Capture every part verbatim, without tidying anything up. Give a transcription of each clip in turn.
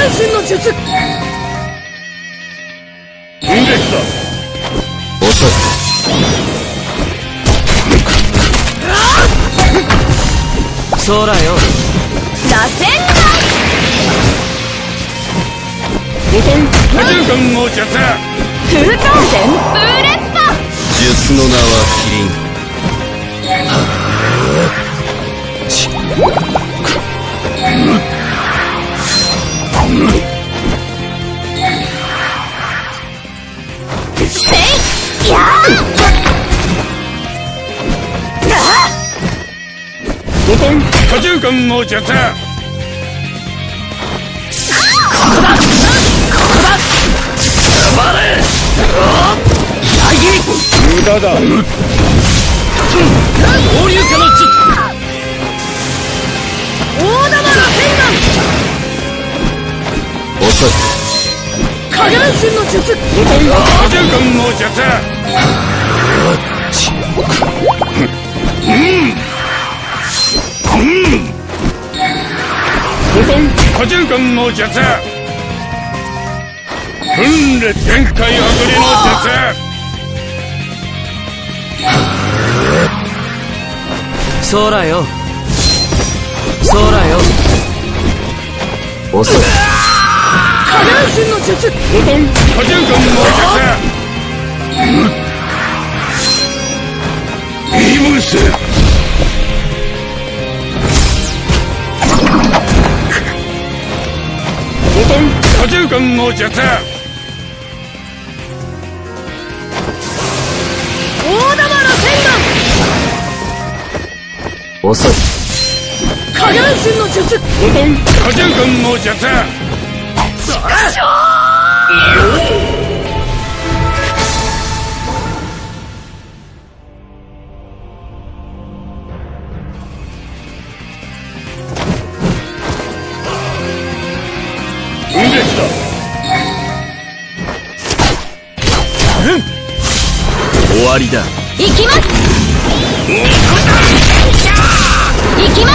身の術。 運撃だ。 遅い。そらよ。 螺旋だ。 ボタン多重間の術。 フルト旋風連覇。 術の名はキリン。 せいやボタン多重間の術。 ここだここだ。 黙れ。 無駄だ。 合流化の術。 大玉螺旋弾。 遅い。 影分身の術。 ボタン多重間の術。ボタン多重間の術。分裂限界あぶりの術。 そらよ。そらよ。遅い。 影分身の術。 ボタン多重間の術。イーブンス。ボタン多重間の術。 大玉螺旋弾。 遅い。 影分身の術。 ボタン多重間の術。運撃だ。 うん。終わりだ。 行きます。行きます。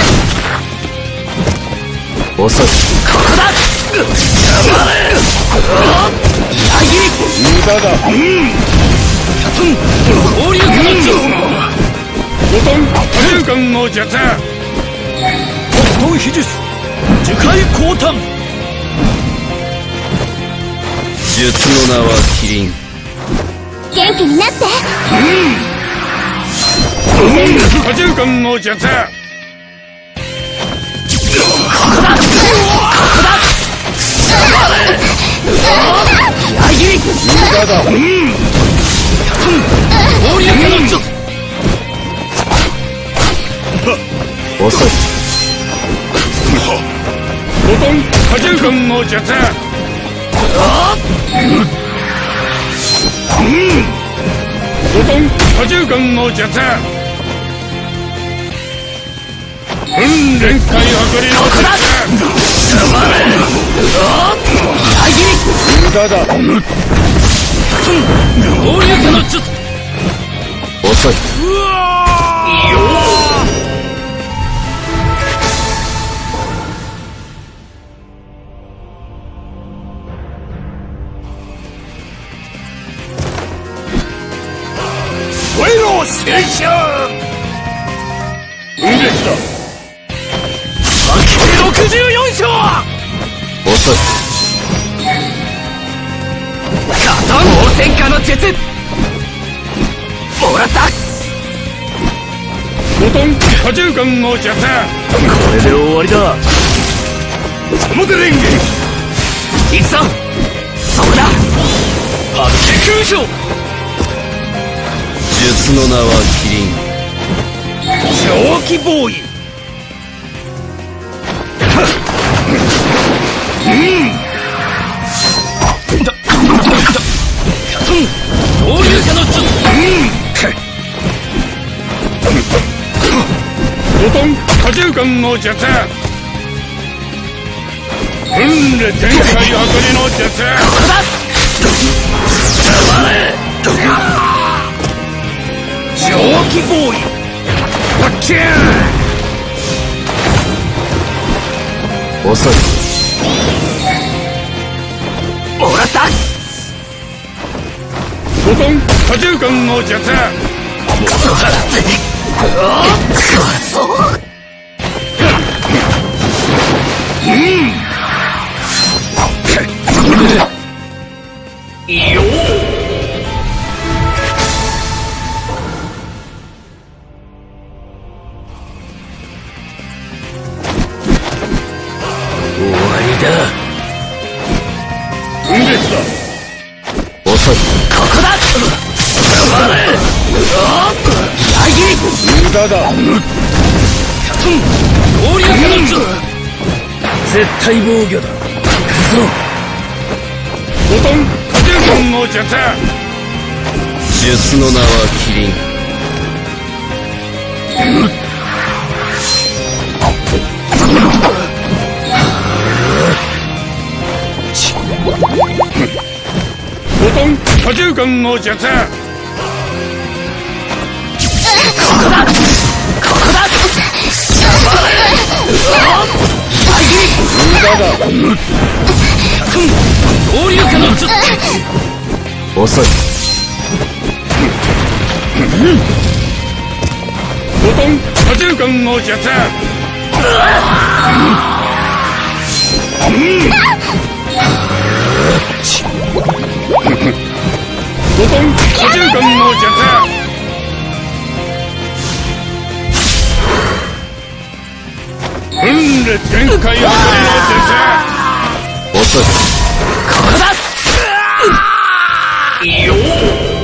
遅い。 ここだ。 黙れ。 無駄だ。 合流化の術。 ボタン多重間の術。 北東秘術。樹海降誕。術の名はキリン。 元気になって。 ボタン多重間の術。 ここだ。ここだ。 無駄だ。 合流化の術。遅い。 ボタン多重間の術。ボタン多重間の術。分連界あぶりの術。無駄だ。 合流化の術。遅い。 燃えろ青春。運撃だ。 ろくじゅうよん章。遅い。ガトン応戦化の術。もらった。 ボタン多重間の術。 これで終わりだ。 モデレンゲ。 行くぞ。そこだ。八景空城。術の名はキリン。 蒸気ボーイ。 合流化の術。 ボタン多重間の術。分裂全開あぶりの術。 黙れ。 蒸気ボーイ。パッキャーン。 遅い。 ボトン多重間の術。 クソだクソうんよっ終わりだ。 分裂だ。 遅い。ここだ。黙れ。裏切り。 無駄だ。 合流化の術。絶対防御だ。行くぞ。 ボトン多重間の術。 術の名はキリン。 ボトン多重間の術。 ここだ。ここだ。黙れ。 無駄だ。 合流化の術。遅い。 ボトン多重間の術。ボトン多重間の術。分裂全開破りの術。 遅い。ここだ。よっ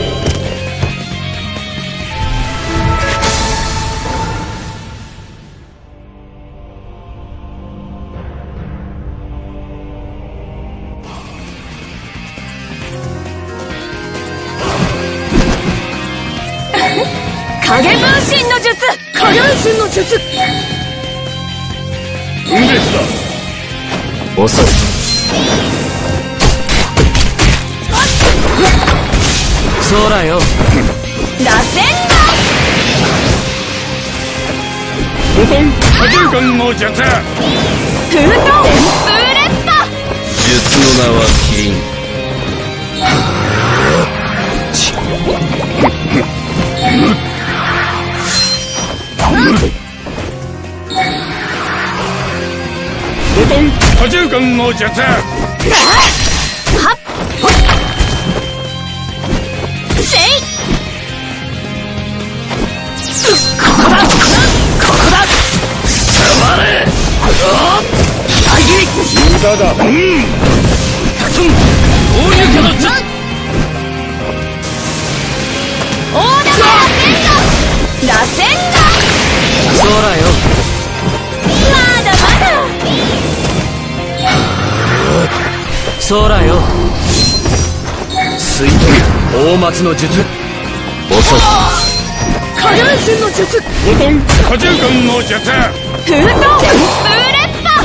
影分身の術。影分身の術。 分裂だ。 遅い。そうだよ。 螺旋だ。 ボトン多重間の術。 風と旋風連覇。 術の名はキリン。 ボトン多重間の術。 はっせい。 ここだ。ここだ。黙れ。裏切り。 無駄だ。 うん合流化の術。 大玉螺旋だ。螺旋だ。 そうだよ。 まだまだ。 そうだよ。水遁大松の術。遅い。 影分身の術。 ボトン多重間の術。 風と旋風連覇。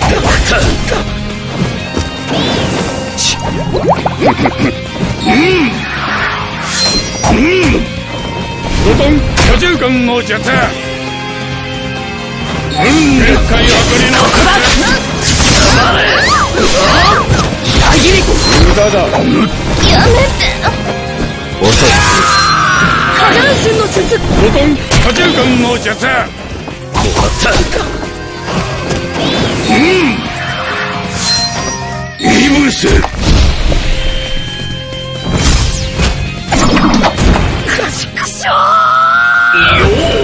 ボトン多重間の術。分裂開破りの術。 黙れ。裏切り。 無駄だ。 やめて。 遅い。 影分身の術。 ボトン多重間の術。 終わった。イブス。 クシクショー。 よっ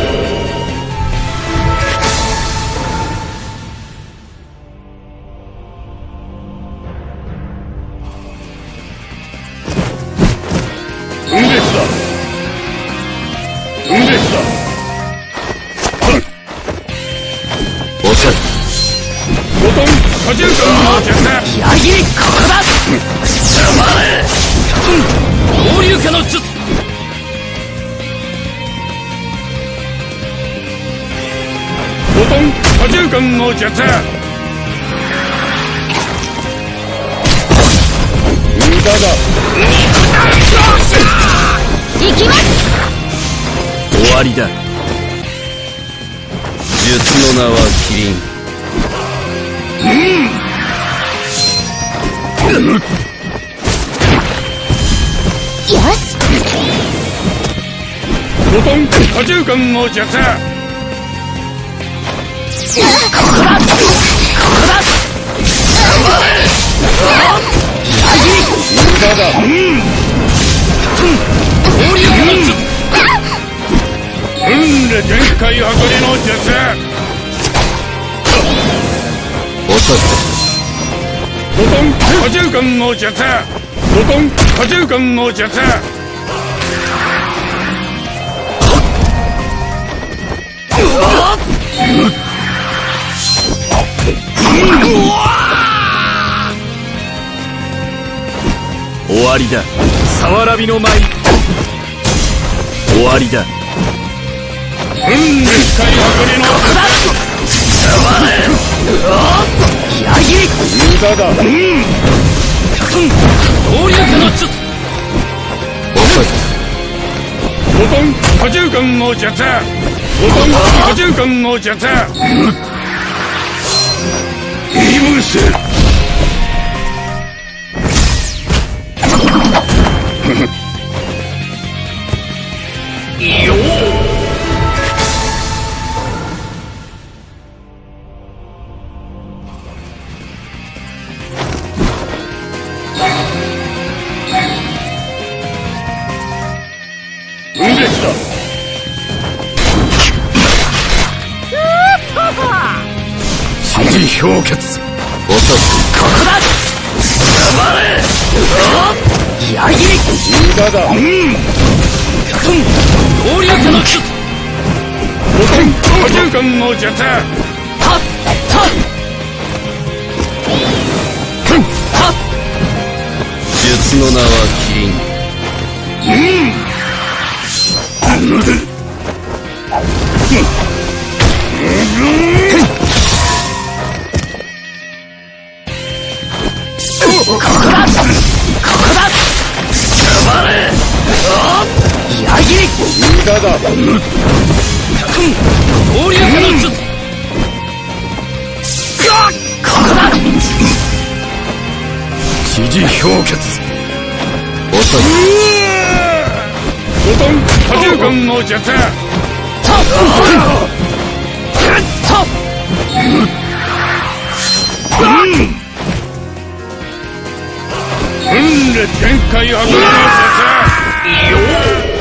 分裂だ。分裂だ。 遅い。 ボトン多重間の術。 裏切り。ここだ。黙れ。合流化の術。 ボトン多重間の術。無駄だ。 行きます。 終わりだ。術の名はキリン。 よし。 ボトン多重間の術。 ここだここだ無駄だ。うん暴力の術。 うんで全開はこりの術。 遅い。 ボトン多重間の術。ボトン多重間の術。 終わりだ。さわらびの舞。終わりだ。 うんで使いはこりの術。 黙れ。裏切り。 無駄だ。うん暴力の術。遅い。 ボトン多重間の術。ボトン多重間の術。イブス。 ようんできた。 指示氷結。遅い。ここだ。黙れ。裏切り。 無駄だ。うん暴力の術。 ボトン多重間の術。 たったったっ。術の名はキリン。ここだここだ。黙れ。裏切り。 無駄だ。 暴力の術。ここだ。指示氷結。遅い。 ボトン多重間の術。 たったっ。 うんで全開はこりの術。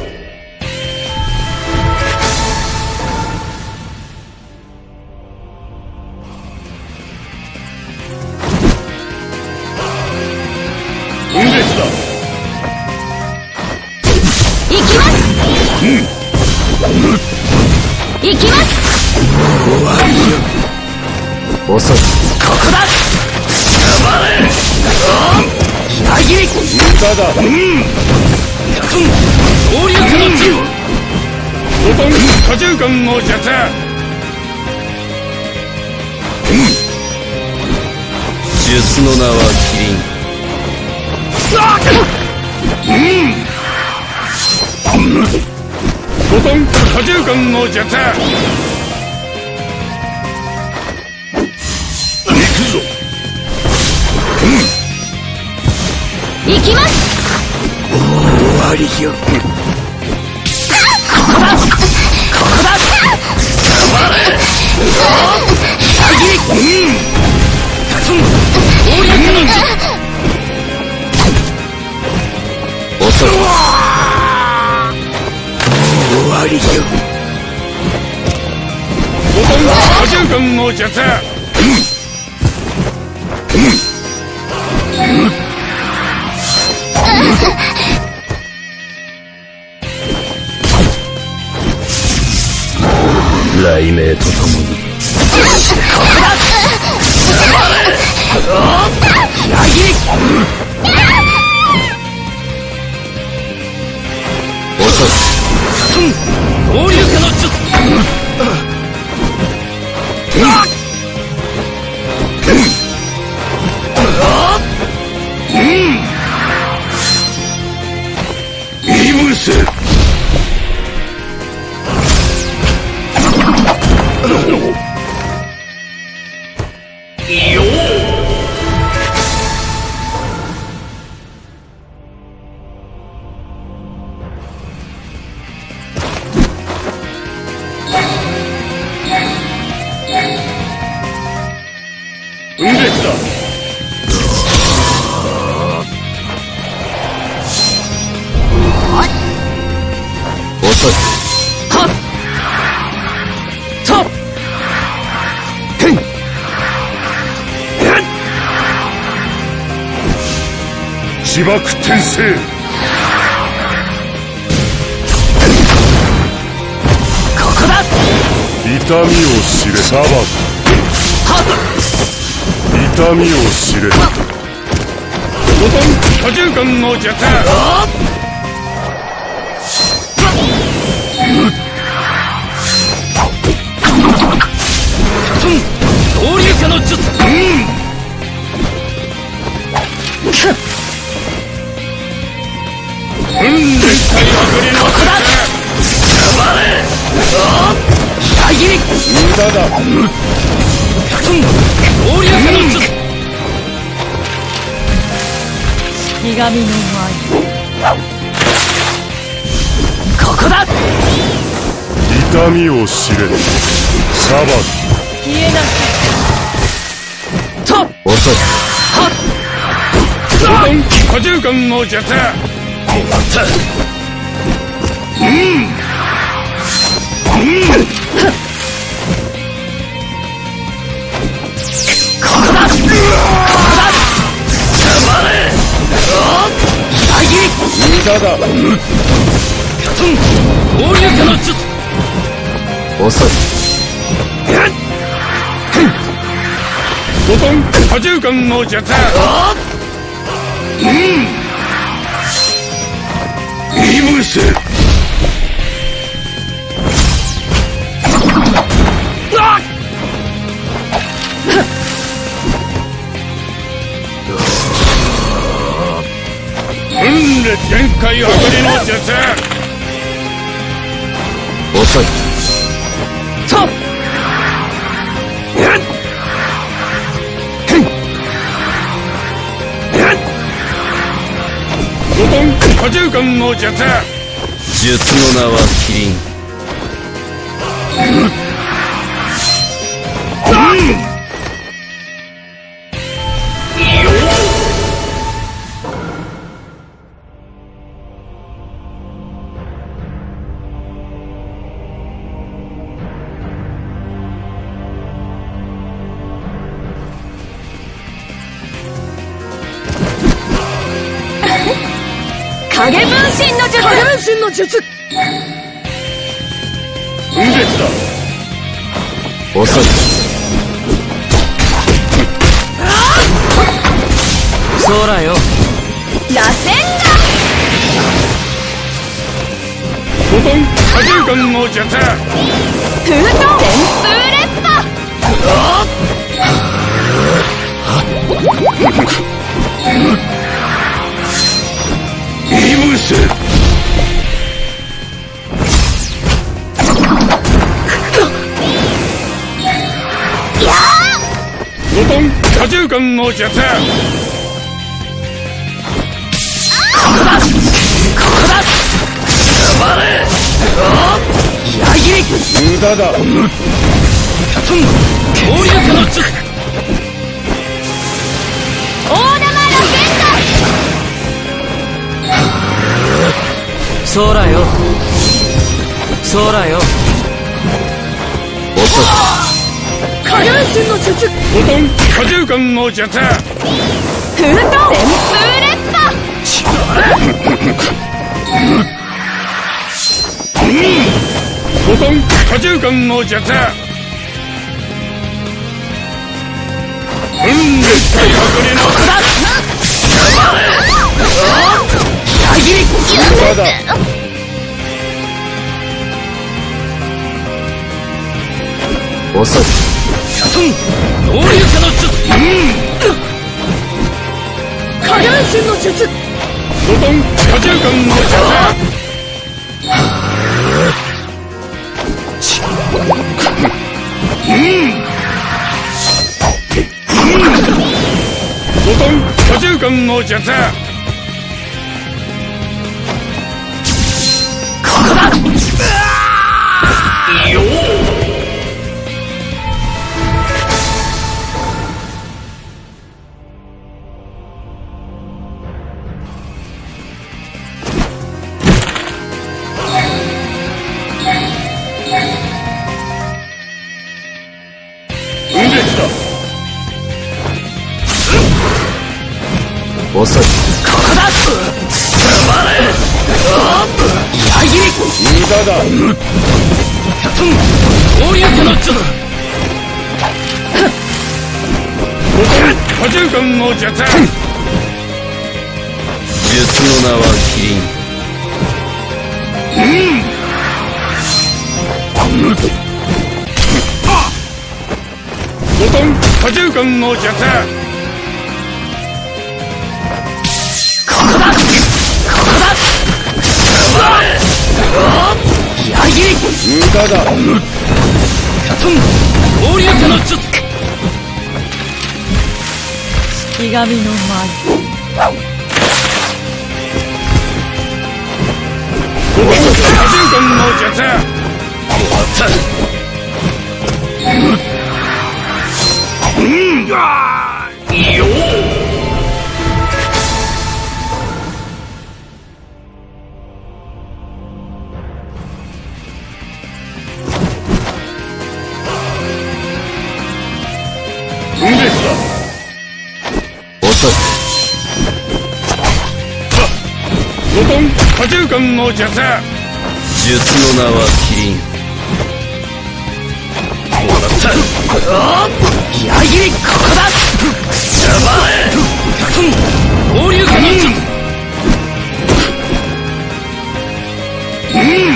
うんできた。 行きます。行きます。 終わりよ。遅い。ここだ。黙れ。裏切り。 無駄だ。うん暴力の術。 ボトン多重間の術。 術の名はキリン。 ボトン多重間の術。行くぞ。 行きます。 終わりよ。ここだここだ。黙れ。裏切り。暴力の術。遅い。終わりよ。 ボトン多重間の術。 雷鳴とともに。ここだ。黙れ。裏切り。遅い。暴力の術。 イブス。 よー。 だ。 遅い。はっとっへん自爆転生。 ここだ。 痛みを知れ。サバ痛みを知れ。ボトン多重間の術。 合流化の術。 うん絶対破りのここだ。黙れ。裏切り。 無駄だ。 合流化の術。 式神の舞。 ここだ。 痛みを知れ。サバ消えなさい。 と遅い。はっボトン多重間の術。 うんうんここだ。ここだ。黙れ。裏切り。 無駄だ。 合流化の術。遅い。 ボトン多重間の術。 うんイブス。あっうんで限界破りの術。 遅い。とっボトン多重間の術。 術の名はキリン。 影分身の術。影分身の術。 分裂だ。 遅い。そらよ。 螺旋が。 ボトン多重間の術。 封筒旋風列波。 イブス。 ボトン多重間の術。 ここだ。ここだ。黙れ。裏切り。 無駄だ。 合流化の術。 大玉螺旋が。 そらよ。そらよ。遅い。 影分身の術。 ボトン多重間の術。 封筒旋風列波。 ボトン多重間の術。うん絶対破りの黙れ。裏切り。 無駄だ。 遅い。合流化の術。 影分身の術。 ボトン多重間の術。ボトン多重間の術。 ここだ。よー。 。 遅い。ここだ。止まれ。矢切り。 無駄だ。 キャトン合流化の術。 多重間の術。 術の名はキリン。うんボトン多重間の術。 ここだ。ここだ。止まれ。矢切り。 無駄だ。 キャトン合流化の術。 式神の舞。 ボトン多重間の術。 終わった。うんあーよ分裂だ。 遅い。 ボトン多重間の術。 術の名はキリン。もらった。矢切り。ここだ。邪魔れ。キャトン合流化の術。うん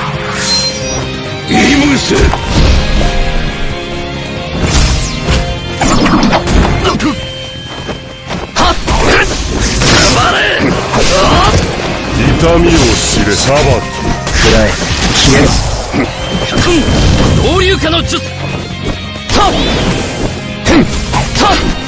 イームス。はっ邪魔れ。 痛みを知れ。裁き。 くらえ。消えろ。キャトン合流化の術。たっふんたっ